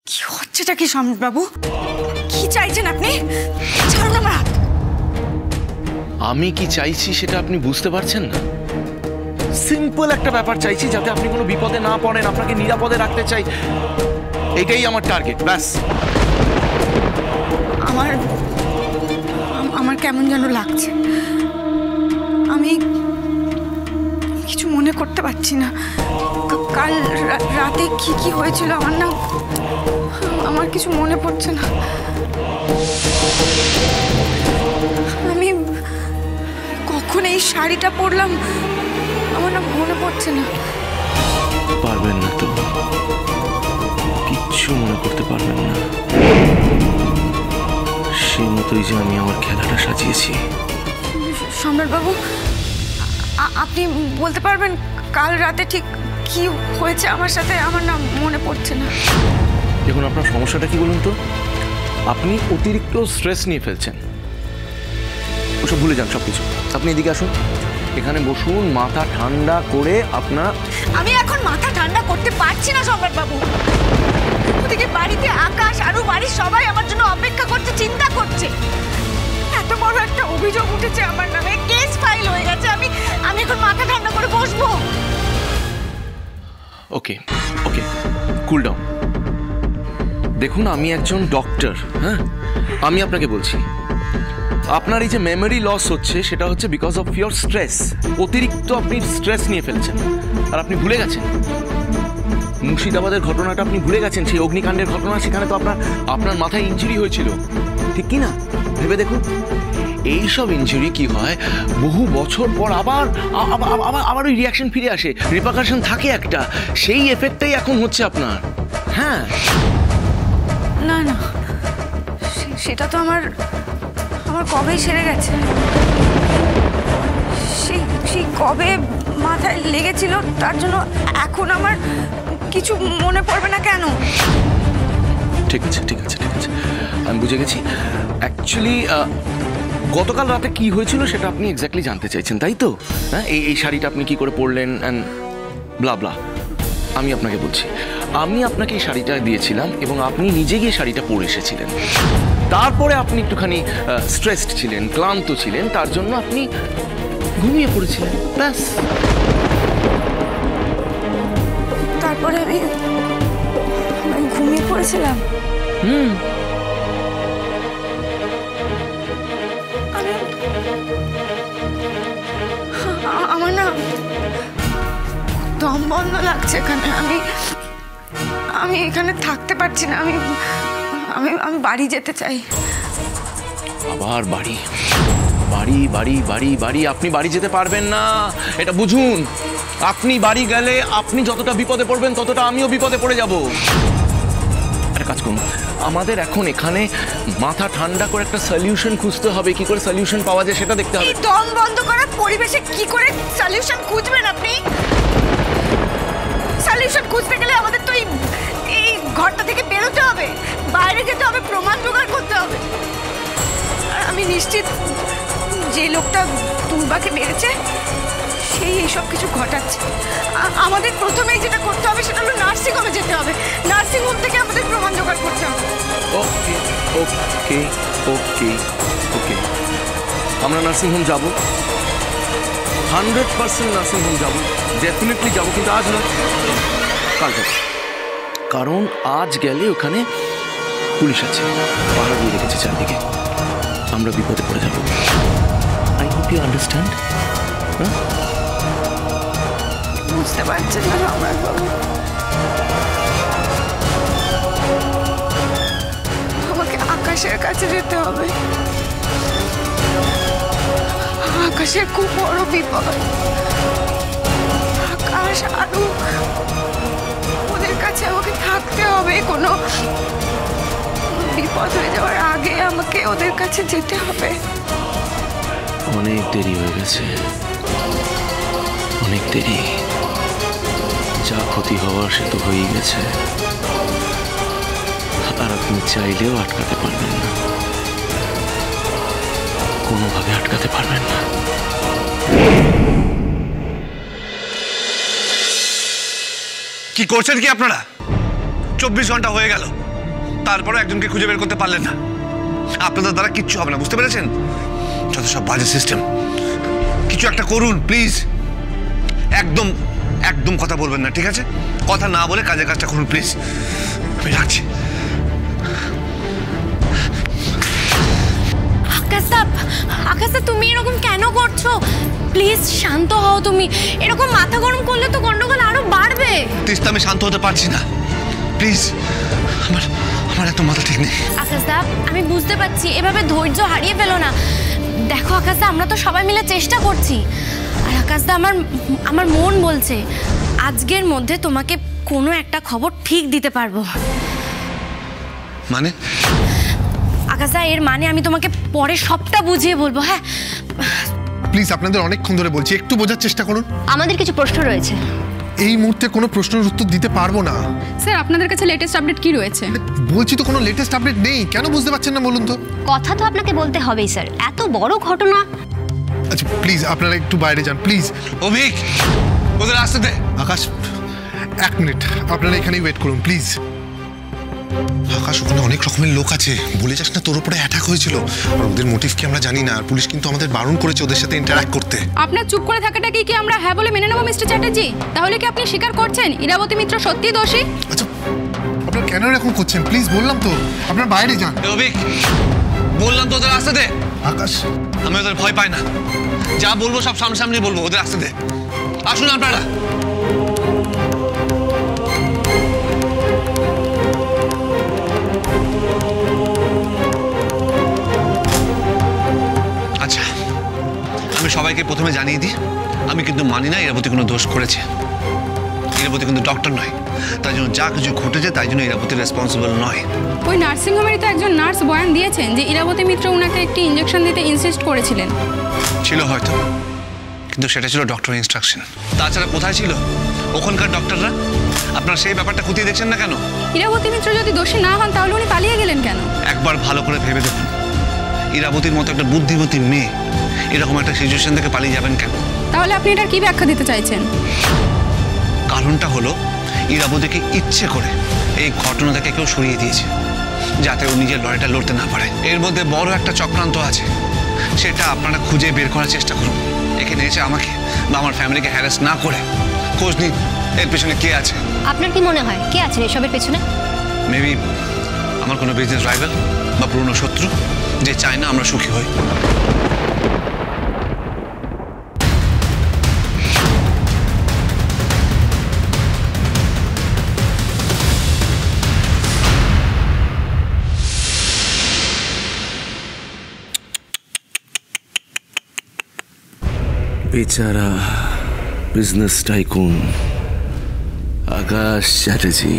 কি হচ্ছেটা কি সম্রাট বাবু? কি চাইছেন আপনি? ছাড়ুন আমার হাত। আমি কি চাইছি সেটা আপনি বুঝতে পারছেন না? সিম্পল একটা ব্যাপার চাইছি, যাতে আপনি কোনো বিপদে না পড়েন, আপনাকে নিরাপদে রাখতে চাই, এটাই আমার টার্গেট, ব্যাস। আমার কেমন যেন লাগছে। আমি কিছু মনে করতে পারছি না। কাল রাতে কি হয়েছিল আমার কিছু মনে পড়ছে না। আমি কখন এই শাড়িটা পরলাম আমার মনে পড়ছে না। পারবেন না তো, কিচ্ছু মনে করতে পারবেন না। সেই মতোই যে আমি আমার খেলাটা সাজিয়েছি। সম্রাট বাবু, আপনি বলতে পারবেন কাল রাতে ঠিক কি হয়েছে আমার সাথে? আমার মনে পড়ছে না। দেখুন, আপনার সমস্যাটা কি বলুন তো? আপনি অতিরিক্ত স্ট্রেস নিয়ে ফেলছেন। ওসব ভুলে যান সবকিছু। আপনি এদিকে আসুন, এখানে বসুন, মাথা ঠান্ডা করে আপনার। আমি এখন মাথা ঠান্ডা করতে পারছি না সম্রাট বাবু। ওদিকে বাড়িতে আকাশ আর বাড়ির সবাই আমার জন্য অপেক্ষা করছে, চিন্তা করছে। এত বড় একটা অভিযোগ উঠেছে আমার নামে, কেস ফাইল হয়ে গেছে। আমি এখন মাথা ঠান্ডা করে বসবো। Okay okay, cool down. দেখুন, আমি একজন ডক্টর, হ্যাঁ? আমি আপনাকে বলছি, আপনার এই যে মেমোরি লস হচ্ছে, সেটা হচ্ছে বিকজ অফ ইয়োর স্ট্রেস। অতিরিক্ত আপনি স্ট্রেস নিয়ে ফেলছেন, আর আপনি ভুলে গেছেন মুর্শিদাবাদের ঘটনাটা। আপনি ভুলে গেছেন সেই অগ্নিকাণ্ডের ঘটনা। সেখানে তো আপনার মাথায় ইনজুরি হয়েছিল, ঠিক কি না? ভেবে দেখুন, এইসব ইনজুরি কি হয়, বহু বছর পর আবার ওই রিয়াকশন ফিরে আসে, রিপারকাশন থাকে একটা। সেই এফেক্টটাই এখন হচ্ছে আপনার। হ্যাঁ, না না, সেটা তো আমার কবেই সেরে গেছে। সেই কবে মাথায় লেগেছিল, তার জন্য এখন আমার কিছু মনে পড়বে না কেন? ঠিক আছে ঠিক আছে ঠিক আছে, আমি বুঝে গেছি। অ্যাকচুয়ালি গতকাল রাতে কি হয়েছিল সেটা আপনি এক্স্যাক্টলি জানতে চাইছেন, তাই তো? হ্যাঁ, এই শাড়িটা আপনি কি করে পরলেন অ্যান্ড ব্লা ব্লা। আমি আপনাকে বলছি, আমি আপনাকে এই শাড়িটা দিয়েছিলাম এবং আপনি নিজে গিয়ে শাড়িটা পরে এসেছিলেন। তারপরে আপনি একটুখানি স্ট্রেসড ছিলেন, ক্লান্ত ছিলেন, তার জন্য আপনি ঘুমিয়ে পড়েছিলেন, ব্যাস। তারপরে আমি ঘুমিয়ে পড়েছিলাম। আমার না দম বন্ধ লাগছে এখানে। আমি এখানে থাকতে পারছি না। আমি বাড়ি যেতে চাই। আবার বাড়ি বাড়ি বাড়ি বাড়ি বাড়ি? আপনি বাড়ি যেতে পারবেন না, এটা বুঝুন। আপনি বাড়ি গেলে আপনি যতটা বিপদে পড়বেন, ততটা আমিও বিপদে পড়ে যাব। একটা কাজ করুন, আমাদের এখন এখানে মাথা ঠান্ডা করে একটা সলিউশন খুঁজতে হবে। কি করে সলিউশন পাওয়া যায় সেটা দেখতে হবে। দম বন্ধ করার পরিবেশে কি করে সলিউশন খুঁজবেন আপনি? সলিউশন খুঁজতে গেলে আমাদের তো এই ঘরটা থেকে বেরোতে হবে, বাইরে যেতে হবে, প্রমাণ জোগাড় করতে হবে। আর আমি নিশ্চিত যে লোকটা তুলবাকে মেরেছে সেই এইসব কিছু ঘটাচ্ছে। আমাদের প্রথমেই যেটা করতে হবে সেটা হলো নার্সিংহোমে যেতে হবে। নার্সিংহোম থেকে আমাদের প্রমাণ জোগাড় করতে হবে। ওকে ওকে ওকে ওকে, আমরা নার্সিংহোম যাব, 100% নার্সিংহোম যাব, ডেফিনেটলি যাব। কিন্তু আজ নয়, কাল যাব। কারণ আজ গেলে ওখানে পুলিশ আছে, পাহারা দিয়ে রেখেছে চারদিকে, আমরা বিপদে পড়ে যাব। I hope you understand. বুঝতে পারছেন না সম্রাট বাবু? আমাকে আকাশের কাছে যেতে হবে। আকাশের খুব বড় বিপদ। আকাশ আরু, ওদের কাছে আমাকে থাকতে হবে। কোনো বিপদ হয়ে যাওয়ার আগে আমাকে ওদের কাছে যেতে হবে। অনেক দেরি হয়ে গেছে, অনেক দেরি। যা ক্ষতি হওয়ার সে তো হয়েই গেছে, আর আপনি চাইলেও আটকাতে পারবেন না, কোনোভাবে আটকাতে পারবেন না। কি করছেন কি আপনারা? 24 ঘন্টা হয়ে গেল, তারপরে একজনকে খুঁজে বের করতে পারলেন না। আপনাদের দ্বারা কিচ্ছু হবে না, বুঝতে পেরেছেন? যত সব বাজে সিস্টেম। কিছু একটা করুন প্লিজ। একদম একদম কথা বলবেন না, ঠিক আছে? কথা না বলে কাজের কাজটা করুন প্লিজ। আমি রাখছি। আকাশদা তুমি এরকম কেন করছো? প্লিজ শান্ত হও তুমি। এরকম মাথা গরম করলে তো গন্ডগোল আরো বাড়বে। তিস্তা, আমি শান্ত হতে পারছি না, প্লিজ। আমার এত মাথা ঠিক নেই। আকাশদা আমি বুঝতে পারছি, এভাবে ধৈর্য হারিয়ে ফেলো না। দেখো আকাশদা, আমরা তো সবাই মিলে চেষ্টা করছি। আর আকাশদা আমার মন বলছে আজকের মধ্যে তোমাকে কোনো একটা খবর ঠিক দিতে পারবো। মানে? আকাশদা এর মানে আমি তোমাকে পরে সবটা বুঝিয়ে বলবো। হ্যাঁ প্লিজ, আপনাদের অনেকক্ষণ ধরে বলছি, একটু বোঝার চেষ্টা করুন। আমাদের কিছু প্রশ্ন রয়েছে। এই মুহূর্তে কোনো প্রশ্নের উত্তর দিতে পারবো না। স্যার আপনাদের কাছে লেটেস্ট আপডেট কি রয়েছে? বলছি তো কোনো লেটেস্ট আপডেট নেই। কেন বুঝতে পারছেন না বলুন তো? কথা তো আপনাকে বলতে হবেই স্যার, এত বড় ঘটনা। আচ্ছা প্লিজ আপনারা একটু বাইরে যান প্লিজ। অভিক, ওদের আসতে দে। আকাশ, এক মিনিট, আপনারা এখানেই ওয়েট করুন প্লিজ। আকাশ, ওখানে অনেক রকমের লোক আছে, বলে যাস না তোর উপরে অ্যাটাক হয়েছিল। আর ওদের মোটিভ কি আমরা জানি না, আর পুলিশ কিন্তু আমাদের বারণ করেছে ওদের সাথে ইন্টারঅ্যাক্ট করতে। আপনার চুপ করে থাকাটাকে কি আমরা হ্যাঁ বলে মেনে নেব মিস্টার চ্যাটার্জি? তাহলে কি আপনি স্বীকার করছেন ইরাবতী মিত্র সত্যি দোষী? আচ্ছা আপনারা কেন এরকম করছেন? প্লিজ বললাম তো, আপনারা বাইরে যান। অভিক, বললাম তো ওদের আসতে দে। আকাশ, আমি ওদের ভয় পাই না, যা বলবো সব সামনাসামনি বলবো। ওদের আসতে দে। আসুন আপনারা। আচ্ছা, আমি সবাইকে প্রথমে জানিয়ে দিই, আমি কিন্তু মানি না ইরাবতী কোনো দোষ করেছে। ইরাবতী কিন্তু ডক্টর নয়, তাই জন্য যা কিছু ঘটেছে তাই জন্য ইরাবতী রেসপন্সিবল নয়। ওই নার্সিংহোমেরই তো একজন নার্স বয়ান দিয়েছেন যে ইরাবতী মিত্র ওনাকে একটি ইনজেকশন দিতে ইনসিস্ট করেছিলেন। ছিল হয়তো, কিন্তু সেটা ছিল ডক্টর ইনস্ট্রাকশন। তাছাড়া কোথায় ছিল ওখানকার ডক্টররা? আপনারা সেই ব্যাপারটা খতিয়ে দেখছেন না কেন? ইরাবতী মিত্র যদি দোষী না হন তাহলে উনি পালিয়ে গেলেন কেন? একবার ভালো করে ভেবে দেখুন, ইরাবতীর মতো একটা বুদ্ধিমতী মেয়ে এরকম একটা সিচুয়েশন থেকে পালিয়ে যাবেন কেন? তাহলে আপনি এটার কি ব্যাখ্যা দিতে চাইছেন? কারণটা হলো ইরাবতীকে ইচ্ছে করে এই ঘটনা থেকে কেউ সরিয়ে দিয়েছে, যাতে ও নিজের লড়াইটা লড়তে না পারে। এর মধ্যে বড় একটা চক্রান্ত আছে, সেটা আপনারা খুঁজে বের করার চেষ্টা করুন। এখানে এসে আমাকে বা আমার ফ্যামিলিকে হ্যারাস না করে খোঁজ নিন এর পেছনে কে আছে। আপনার কি মনে হয় কে আছেন এসবের পেছনে? মেবি আমার কোনো বিজনেস রাইভাল বা পুরনো শত্রু, যে চায় না আমরা সুখী হই। বেচারা বিজনেস টাইকুন আকাশ চ্যাটার্জি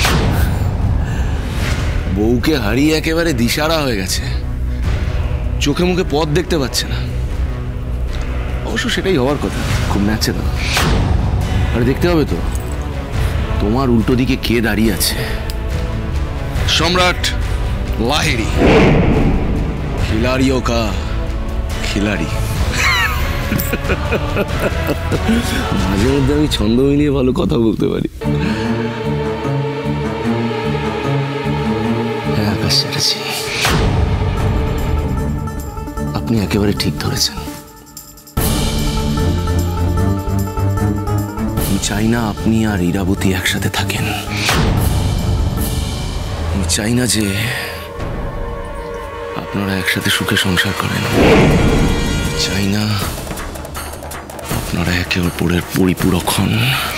বউকে হারিয়ে একেবারে দিশারা হয়ে গেছে, চোখে মুখে পথ দেখতে পাচ্ছে না। অবশ্য সেটাই হওয়ার কথা, খুব ন্যাচারাল। আর দেখতে হবে তো তোমার উল্টো দিকে কে দাঁড়িয়ে আছে। সম্রাট লাহিড়ী, খিলাড়িও কা খিলাড়ি। মাঝে মধ্যে আমি ছন্দ মিলিয়ে ভালো কথা বলতে পারি। হ্যাঁ আকাশ চ্যাটার্জি, আপনি একেবারে ঠিক ধরেছেন। আমি চাই না আপনি আর ইরাবতী একসাথে থাকেন। আমি চাই না যে আপনারা একসাথে সুখে সংসার করেন। চাই না আপনারা একে অপরের পরিপূরক হন।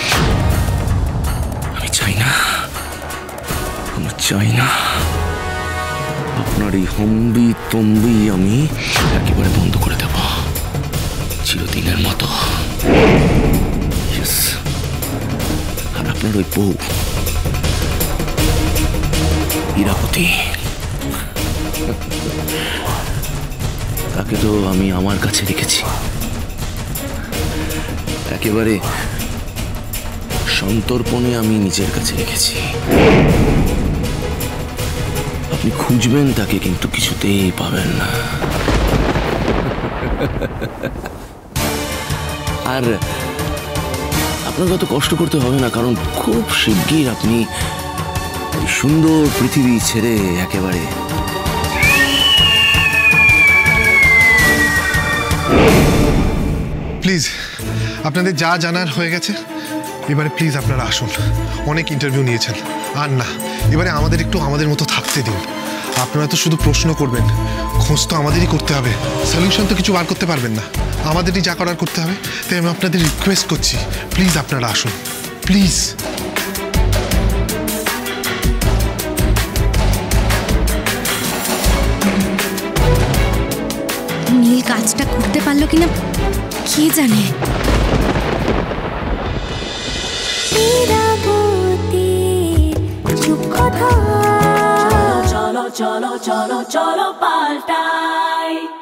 আমি চাই না আপনার এই হম্বি তম্বি আমি একেবারে বন্ধ করে দেব চিরদিনের মতো। আর আপনার ওই বউ ইরাবতী, তাকে তো আমি আমার কাছে রেখেছি, একেবারে সন্তর্পণে আমি নিজের কাছে রেখেছি। আপনি খুঁজবেন তাকে, কিন্তু কিছুতেই পাবেন না। আর আপনাকে অত কষ্ট করতে হবে না, কারণ খুব শিগগির আপনি সুন্দর পৃথিবী ছেড়ে একেবারে প্লিজ আপনাদের যা জানার হয়ে গেছে, এবারে প্লিজ আপনারা আসুন। অনেক ইন্টারভিউ নিয়েছেন, আর না, এবারে আমাদের একটু আমাদের মতো থাকতে দিন। আপনারা তো শুধু প্রশ্ন করবেন, খোঁজ তো আমাদেরই করতে হবে, সলিউশন তো কিছু বার করতে পারবেন না, আমাদেরই যা করার করতে হবে। তাই আমি আপনাদের রিকোয়েস্ট করছি, প্লিজ আপনারা আসুন, প্লিজ। নীল কাজটা করতে পারলো কিনা কে জানে। চলো চলো চলো চলো চলো পাল্টাই।